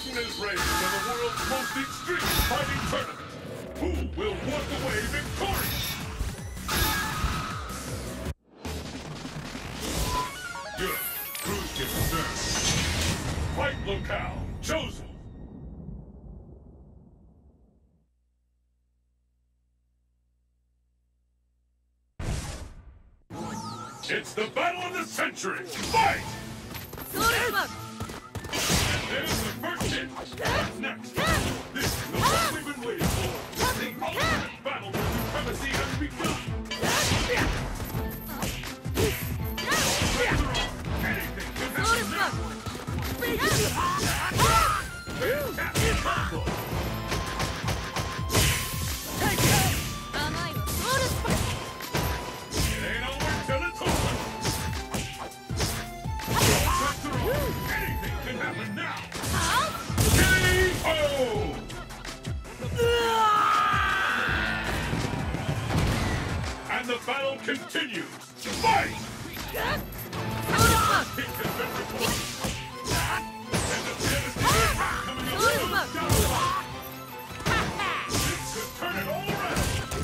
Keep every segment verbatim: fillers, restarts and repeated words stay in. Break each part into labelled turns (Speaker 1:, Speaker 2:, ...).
Speaker 1: is raised in the world's most extreme fighting tournament. Who will walk away victorious? Good. Cruise ship served. Fight locale chosen. It's the battle of the century! Fight! And there's the first hit! What's next? This is the one we've been waiting for! The ultimate battle for supremacy has begun! Anything can happen now! Fantastic combo! It ain't over till it's over! Anything can happen now! K O! And the battle continues! Fight! Hit has been reported. And the devastator coming up with those down. This could turn it all around.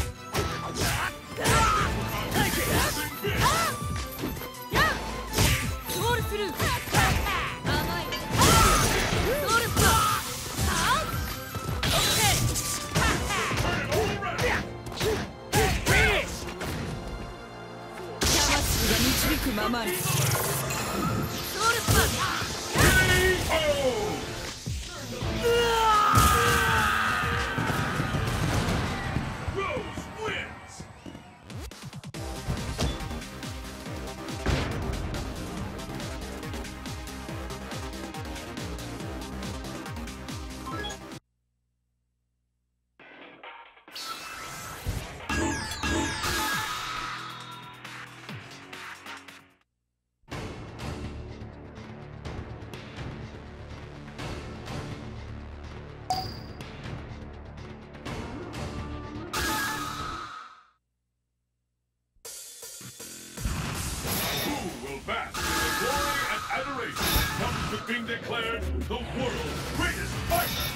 Speaker 1: Being declared the world's greatest fighter!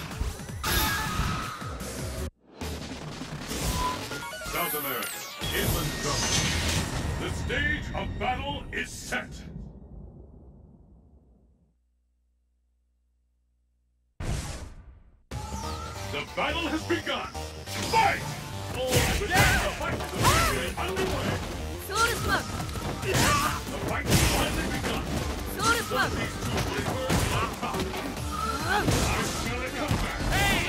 Speaker 1: South America, inland zone. The stage of battle is set. The battle has begun. Fight! Oh, the fight is officially underway. The fight has finally begun. These two believers on top. I'm gonna come back. Hey!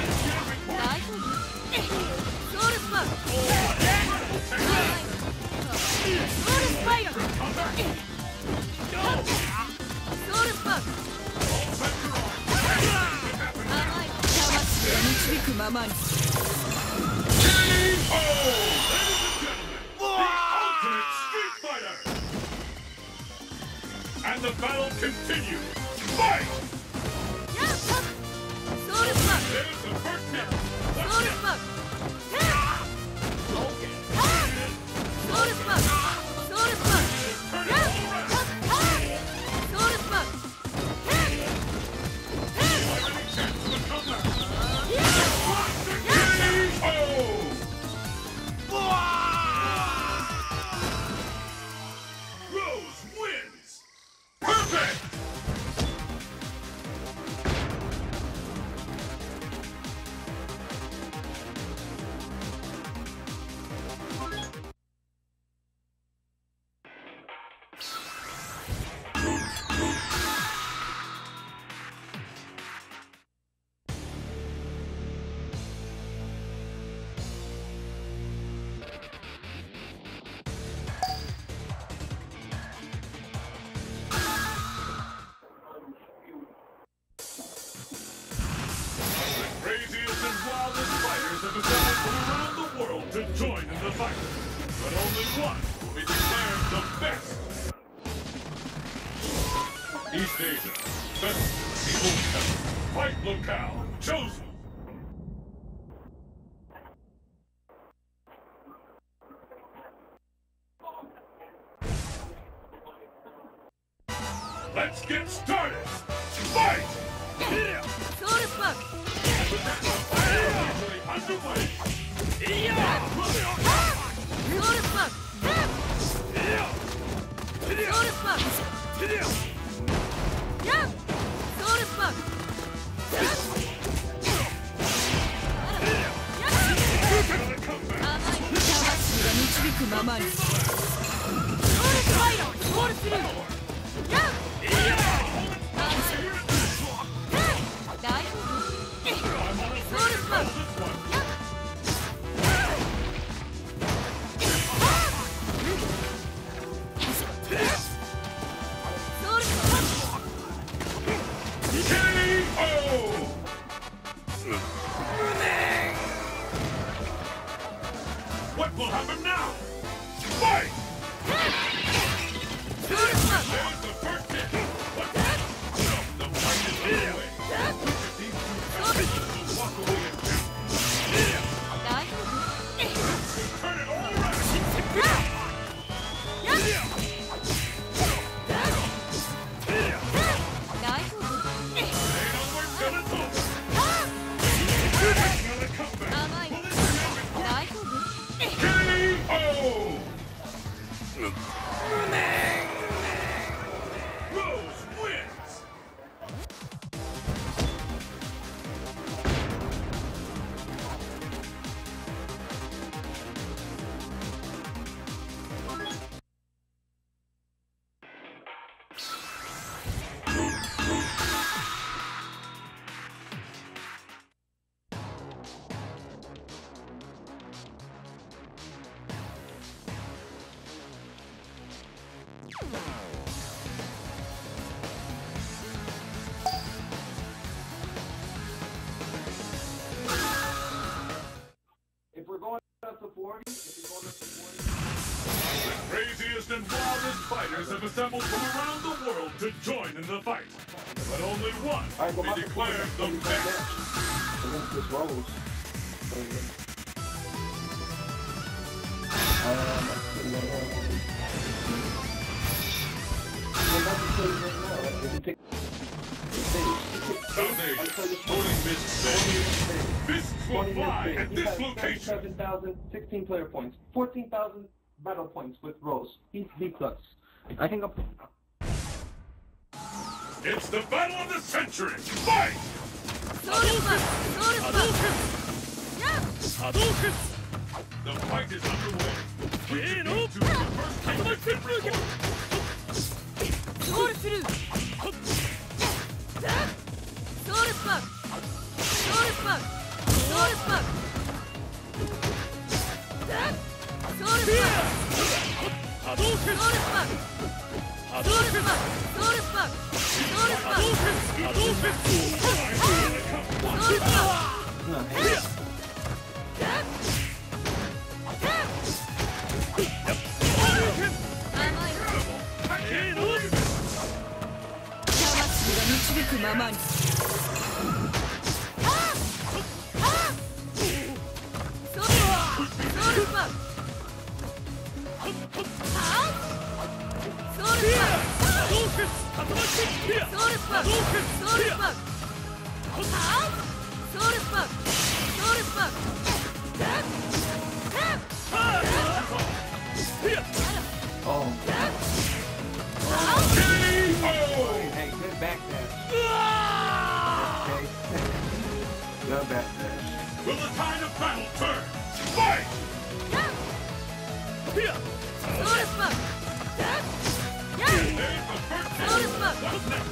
Speaker 1: And the battle continues. Fight! There's the first hit. What's next? Okay. Turn it all around. Any chance of a comeback? K O! Rose wins! Perfect! To join in the fight, but only one will be declared the best. East Asia, best people ever. Fight locale chosen. Let's get started. Fight!
Speaker 2: What will happen now? Fight! There's the first hit. What? The fight is underway. These two competitors will walk away as champions. Turn it all around.
Speaker 3: If we're going up to forty, if we're going up to forty.
Speaker 2: The craziest and wildest fighters have assembled from around the world to join in the fight. But only one
Speaker 3: All right,
Speaker 2: will be declared the best.
Speaker 3: Against this Rose.
Speaker 2: Fists will fly at this location.
Speaker 3: seven thousand, sixteen player points, fourteen thousand battle points with Rose. He's B plus. I think I'm.
Speaker 2: It's the battle of the century. Fight! The fight is underway. We need to the first kick report.
Speaker 3: Hey, good backdash. Okay. Good backdash.
Speaker 2: Will the tide of battle turn? Fight! There's the first hit. What's next?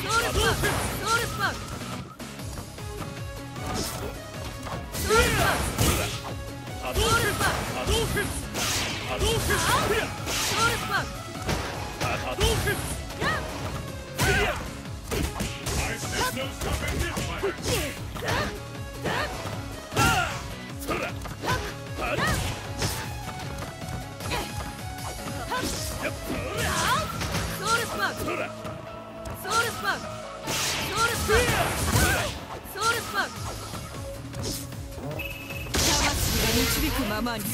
Speaker 1: 導くままに。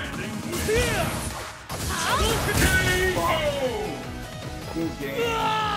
Speaker 3: Good game.